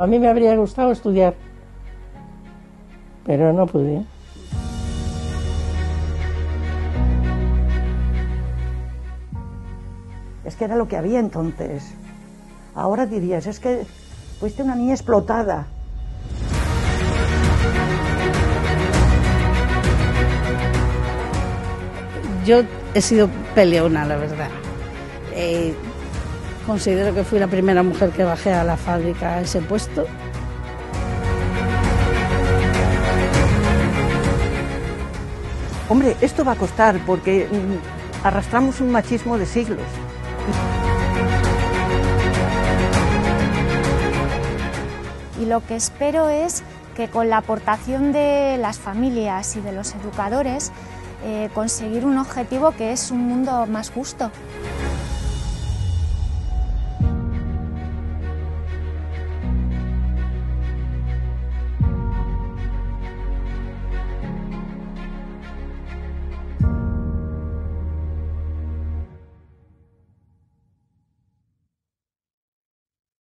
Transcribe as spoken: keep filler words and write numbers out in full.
A mí me habría gustado estudiar, pero no pude. Es que era lo que había entonces. Ahora dirías, es que fuiste una niña explotada. Yo he sido peleona, la verdad. Eh, considero que fui la primera mujer que bajé a la fábrica a ese puesto. Hombre, esto va a costar porque mm, arrastramos un machismo de siglos. Y lo que espero es que con la aportación de las familias y de los educadores eh, conseguir un objetivo que es un mundo más justo.